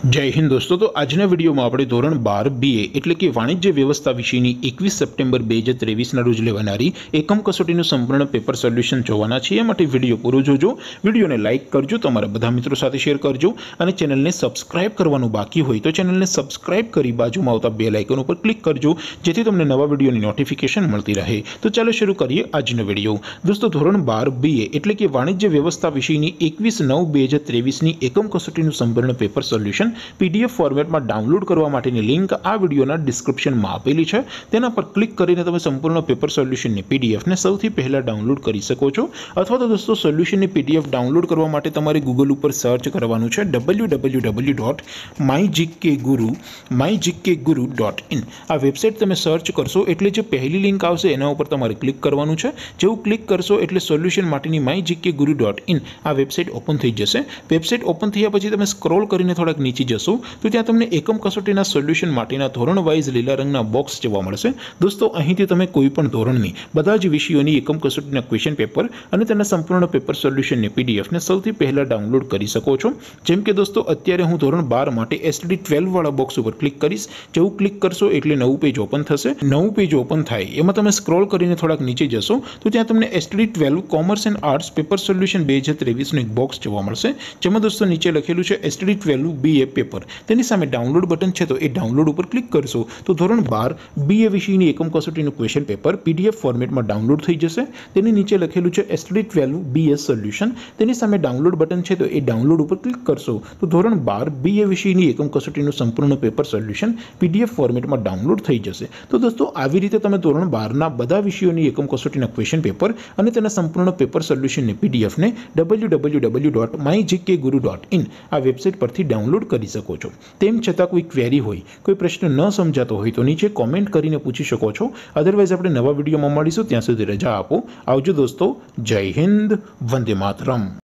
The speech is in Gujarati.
जय हिंद दोस्तों। तो आजना वीडियो में આપણે ધોરણ 12 બીએ એટલે કે વાણિજ્ય વ્યવસ્થા વિષયની 21 સપ્ટેમ્બર 2023 ના રોજ લેવાનારી એકમ કસોટીનું સંપૂર્ણ પેપર સોલ્યુશન જોવાના છીએ। એ માટે વિડિયો પૂરો જોજો, વિડિયોને લાઈક કરજો, તમારા બધા મિત્રો સાથે શેર કરજો અને ચેનલને સબસ્ક્રાઇબ કરવાનું બાકી હોય તો ચેનલને સબસ્ક્રાઇબ કરી બાજુમાં આવતા બેલ આઇકન ઉપર ક્લિક કરજો જેથી તમને નવા વિડિયોની નોટિફિકેશન મળતી રહે। તો ચાલો શરૂ કરીએ આજનો વિડિયો। दोस्तों ધોરણ 12 બીએ એટલે કે વાણિજ્ય વ્યવસ્થા વિષયની 21/9/2023 ની એકમ કસોટીનું સંપૂર્ણ પેપર સોલ્યુશન पीडीएफ फॉर्मेट में डाउनलॉड करवा माटेनी लिंक आ विडियोना डिस्क्रिप्शन में आपेली छे। तेना पर क्लिक करीने तमे संपूर्ण पेपर सोल्यूशन ने पीडीएफ ने सौथी पहला डाउनलॉड करी सको छो। अथवा तो दोस्तों सोल्यूशन ने पीडीएफ डाउनलॉड करवा माटे तमारे गूगल पर सर्च करवानुं छे www.mygkguru.in। आ वेबसाइट तमे सर्च करशो एटले जे पहली लिंक आवशे एना उपर तमारे क्लिक करवानुं छे। जेवुं क्लिक करशो एटले सोल्यूशन माटेनी mygkguru.in आ वेबसाइट ओपन थई जशे। वेबसाइट ओपन थया पछी तमे स्क्रॉल करीने थोड़ाक नीचे जशो तो त्यां तमने एकम कसोटीना सोल्यूशन माटेना धोरण वाइज लीला रंगना बॉक्स जोवा मळशे। दोस्तों અહીંથી તમે કોઈપણ ધોરણની બધા જ વિષયોની એકમ કસોટીના ક્વેશ્ચન પેપર અને તેના સંપૂર્ણ પેપર સોલ્યુશનની પીડીએફ ને સૌથી પહેલા ડાઉનલોડ કરી શકો છો। જેમ કે દોસ્તો અત્યારે હું ધોરણ 12 માટે એસટીડી 12 વાળા બોક્સ ઉપર ક્લિક કરીશ। જેવું ક્લિક કરશો એટલે નવું પેજ ઓપન થશે। નવું પેજ ઓપન થાય એમાં તમે સ્ક્રોલ કરીને થોડાક નીચે જશો તો ત્યાં તમને STD 12 commerce and arts paper solution 2023 નું એક બોક્સ જોવા મળશે। જેમાં દોસ્તો નીચે લખેલું છે એસટીડી 12 બીએ पेपर तेनी सामे डाउनलॉड बटन है तो ये डाउनलॉड पर क्लिक करशो तो धोरण 12 बीए विषयनी एकम कसोटीનું क्वेश्चन पेपर पीडीएफ फॉर्मेट में डाउनलॉड थई जशे। तेनी नीचे लखेलुं छे एसटीडी 12 बीए सोल्यूशन तेनी सामे डाउनलॉड बटन है तो ये डाउनलॉड पर क्लिक करशो तो धोरण 12 बीए विषयनी एकम कसोटीનું संपूर्ण पेपर सोल्यूशन पीडीएफ फॉर्मेट में डाउनलॉड थई जशे। तो दोस्तों આવી રીતે તમે ધોરણ 12 ના બધા વિષયોની એકમ કસોટીના ક્વેશ્ચન પેપર અને તેના સંપૂર્ણ પેપર સોલ્યુશનની પીડીએફ ને www.mygkguru.in આ વેબસાઇટ પરથી डाउनलॉड કરી શકો છો। તેમ છતાં કોઈ ક્વેરી હોય, કોઈ પ્રશ્ન ન સમજાતો હોય તો નીચે કોમેન્ટ કરીને પૂછી શકો છો। અધરવાઇઝ આપણે નવા વિડીયોમાં મળીશું, ત્યાં સુધી રજા આપો। આવજો દોસ્તો, જય હિન્દ, વંદે માતરમ।